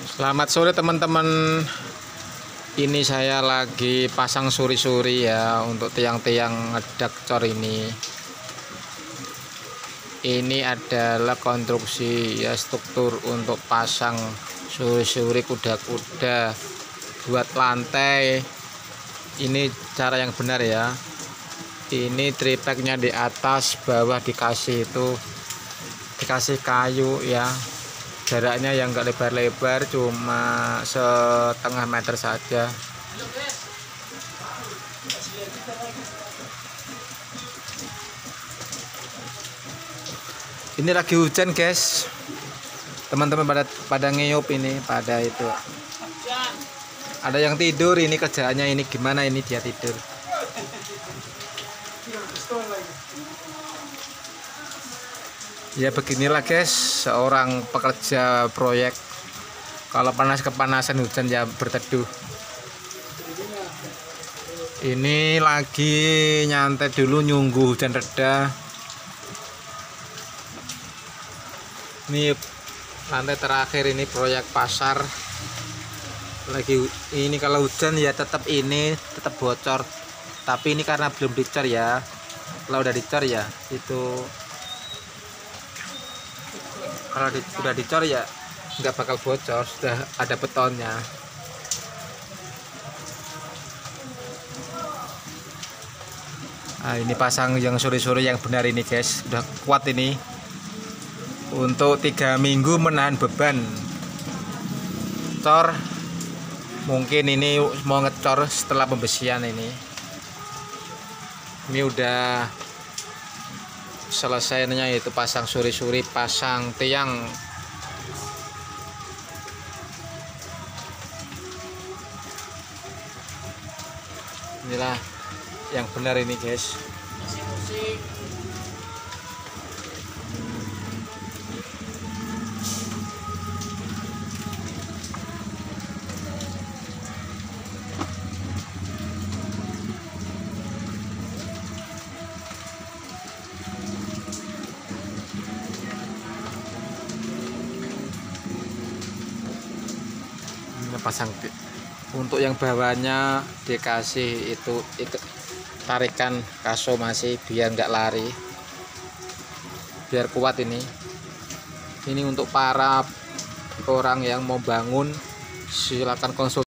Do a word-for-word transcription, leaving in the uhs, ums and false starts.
Selamat sore teman-teman. Ini saya lagi pasang suri-suri ya untuk tiang-tiang ngedak cor ini. Ini adalah konstruksi ya, struktur untuk pasang suri-suri kuda-kuda buat lantai. Ini cara yang benar ya. Ini tripeknya di atas, bawah dikasih itu dikasih kayu ya. Jaraknya yang enggak lebar-lebar, cuma setengah meter saja. Ini lagi hujan guys, teman-teman pada pada ngeyup ini, pada itu ada yang tidur. Ini kerjaannya ini gimana, ini dia tidur. Ya beginilah guys, seorang pekerja proyek. Kalau panas kepanasan, hujan ya berteduh. Ini lagi nyantai dulu, nyunggu hujan reda. Ini lantai terakhir, ini proyek pasar. Lagi ini kalau hujan ya tetap ini tetap bocor. Tapi ini karena belum dicor ya. Kalau udah dicor ya itu, kalau di, sudah dicor ya nggak bakal bocor, sudah ada betonnya. Nah, ini pasang yang suri-suri yang benar ini guys, sudah kuat ini untuk tiga minggu menahan beban cor. Mungkin ini mau ngecor setelah pembesian. Ini ini udah selesainya, itu pasang suri-suri, pasang tiang. Inilah yang benar ini guys. Pasang untuk yang bawahnya dikasih itu, itu tarikan kaso masih biar nggak lari, biar kuat. Ini ini untuk para orang yang mau bangun, silakan konsul.